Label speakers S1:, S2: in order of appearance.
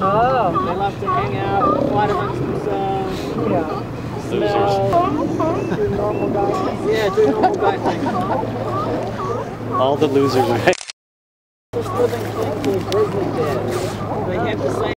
S1: Oh.
S2: They love to hang out, fight amongst themselves.
S1: Yeah.
S2: Smell.
S1: Do normal guys.
S2: Yeah, do normal guy things.
S3: All the losers are
S2: Just living things with grizzly bears. They have the same